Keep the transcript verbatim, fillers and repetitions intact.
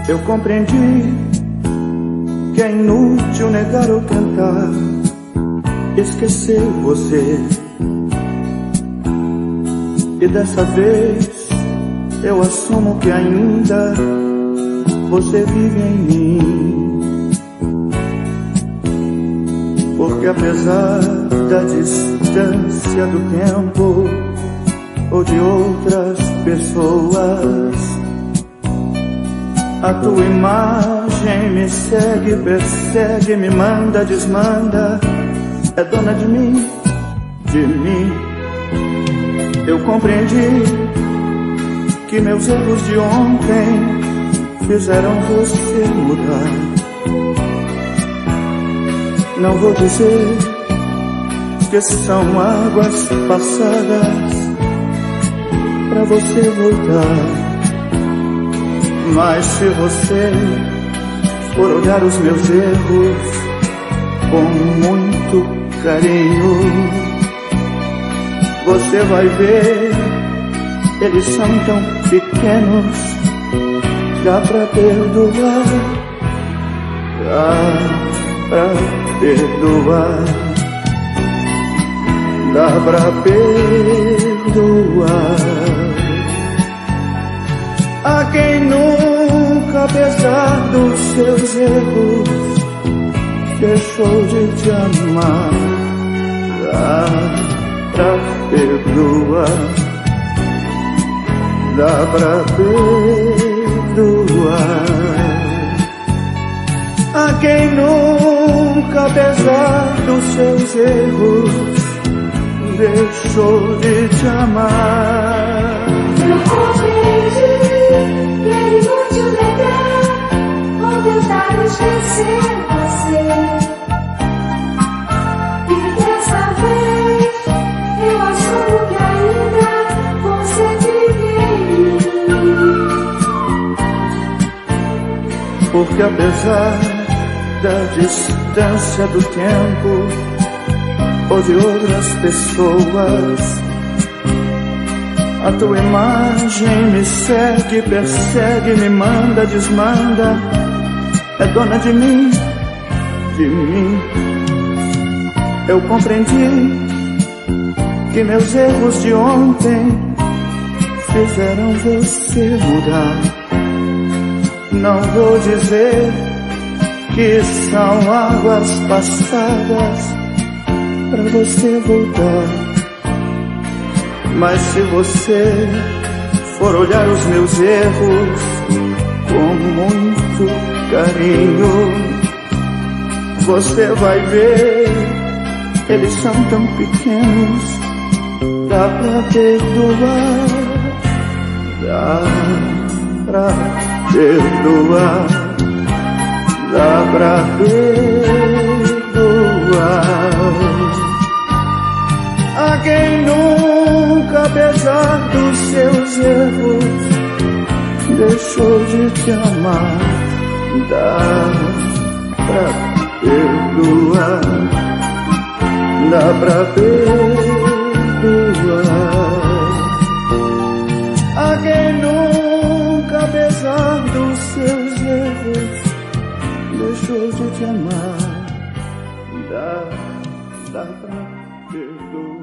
Eu compreendi que é inútil negar ou tentar esquecer você. E dessa vez eu assumo que ainda você vive em mim. Porque apesar da distância do tempo ou de outras pessoas, a tua imagem me segue, persegue, me manda, desmanda, é dona de mim, de mim. Eu compreendi que meus erros de ontem fizeram você mudar. Não vou dizer que são águas passadas pra você voltar, mas se você for olhar os meus erros com muito carinho, você vai ver, eles são tão pequenos, dá pra perdoar, dá pra perdoar, dá pra perdoar. A quem nunca, apesar dos seus erros, deixou de te amar, dá pra perdoar, dá pra perdoar. A quem nunca, apesar dos seus erros, deixou de te amar. Eu compreendi que é inútil negar ou tentar esquecer você. E dessa vez eu assumo que ainda você vive em mim. Porque apesar da distância do tempo ou de outras pessoas, a tua imagem me segue, persegue, me manda, desmanda, é dona de mim, de mim. Eu compreendi que meus erros de ontem fizeram você mudar. Não vou dizer que são águas passadas pra você voltar, mas se você for olhar os meus erros com muito carinho, você vai ver, eles são tão pequenos, dá pra perdoar, dá pra perdoar, dá pra perdoar. A quem nunca, apesar dos seus erros, deixou de te amar, dá pra perdoar, dá pra perdoar. A quem nunca, apesar dos seus erros, deixou de te amar, dá, dá pra perdoar.